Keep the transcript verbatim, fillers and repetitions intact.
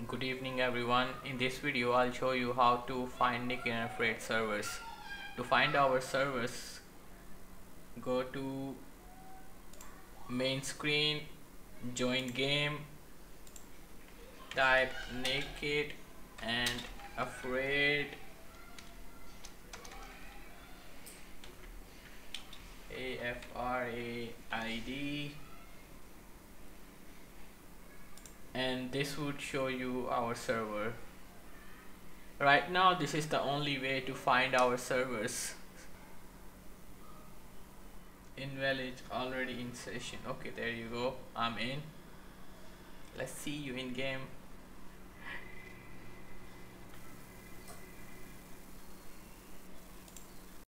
Good evening everyone. In this video I'll show you how to find Nick and Afraid servers. To find our servers, go to main screen, join game, type naked and afraid, A F R A I D, and this would show you our server. Right now this is the only way to find our servers. Invalid, already in session. Okay, there you go, I'm in. Let's see you in game.